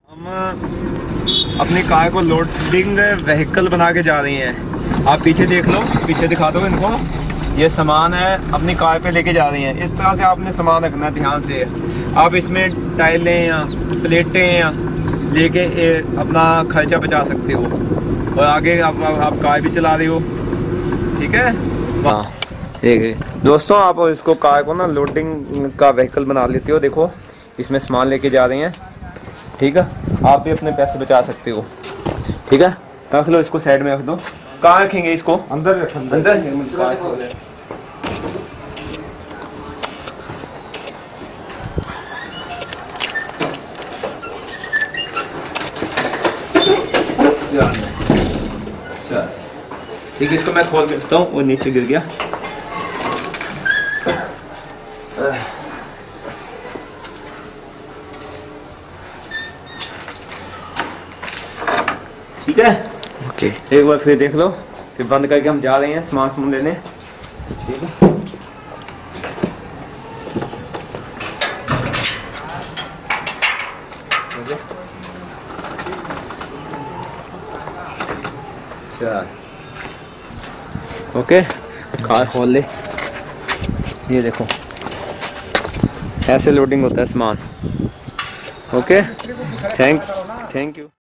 हम अपनी कार को लोडिंग व्हीकल बना के जा रही हैं। आप पीछे देख लो, पीछे दिखा दो इनको। ये सामान है अपनी कार पे लेके जा रही हैं। इस तरह से आपने सामान रखना है ध्यान से। आप इसमें टाइलें या प्लेटें या लेके अपना खर्चा बचा सकते हो और आगे आप कार भी चला रही हो। ठीक है। वाह, देखिए दोस्तों, आप इसको कार को ना लोडिंग का व्हीकल बना लेते हो। देखो इसमें सामान लेके जा रही हैं। ठीक है, आप भी अपने पैसे बचा सकते हो। ठीक है, रख लो इसको, साइड में रख दो। कहाँ रखेंगे इसको? अंदर अंदर। ठीक है, इसको मैं खोल के रखता हूँ। वो नीचे गिर गया। ठीक है, ओके। एक बार फिर देख लो, फिर बंद करके हम जा रहे हैं सामान लेने। ठीक है, अच्छा, ओके। कार खोल ले। ये देखो ऐसे लोडिंग होता है सामान। Okay, thank you.